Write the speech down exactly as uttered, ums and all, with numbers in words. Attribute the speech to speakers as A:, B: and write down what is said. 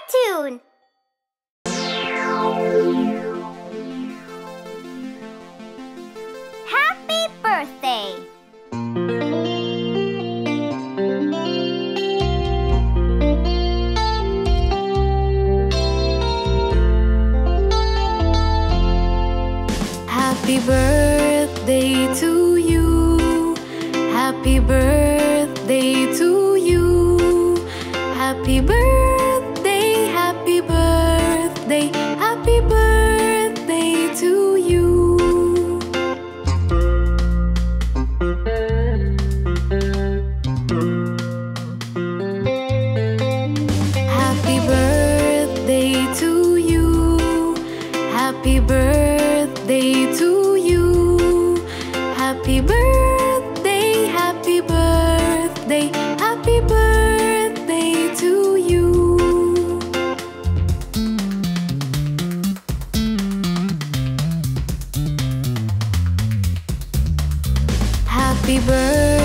A: cartoon. Happy birthday!
B: Happy birthday to you. Happy birthday to you. Happy birthday, happy birthday, happy birthday to you. Happy birthday to you. Happy birthday to you. Happy birthday, happy birthday, happy birthday to you. Happy birthday.